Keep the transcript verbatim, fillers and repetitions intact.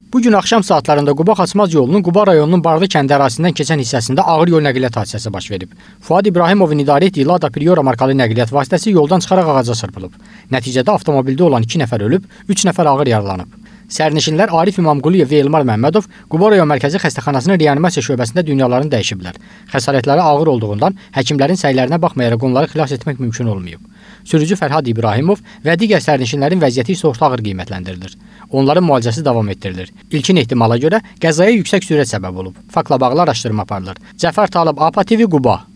Bu gün axşam saatlarında Quba-Xaçmaz yolunun Quba rayonunun Barlı kəndi ərazisindən keçən hissəsində ağır yol nəqliyyat hadisəsi baş verib. Fuad İbrahimovun idarə etdiyi Lada Priora markalı nəqliyyat vasitəsi yoldan çıxaraq ağaca çırpılıb. Nəticədə avtomobildə olan iki nəfər ölüb, üç nəfər ağır yaralanıb. Sərnişinlər Arif İmamquliyev və Elmar Məmmədov Quba rayon mərkəzi xəstəxanasının reanimasiya şöbəsində dünyalarını dəyişiblər. Xəsarətləri ağır olduğundan həkimlərin səylərinə baxmayaraq onları xilas etmək mümkün olmayıb. Sürücü Fərhad İbrahimov və digər sərnişinlərin vəziyyəti isə orta ağır qiymətləndirilir. Onların müalicəsi davam etdirilir. İlkin ehtimala görə qəzaya yüksək sürət səbəb olub. Faktla bağlı araşdırma aparılır. Cəfər Talib, APA T V, Quba.